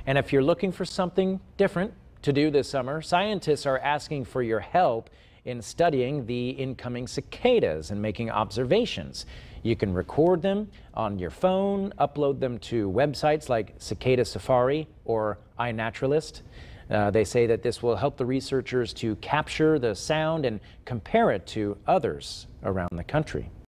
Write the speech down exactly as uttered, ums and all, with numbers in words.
And if you're looking for something different to do this summer, scientists are asking for your help in studying the incoming cicadas and making observations. You can record them on your phone, upload them to websites like Cicada Safari or iNaturalist. Uh, they say that this will help the researchers to capture the sound and compare it to others around the country.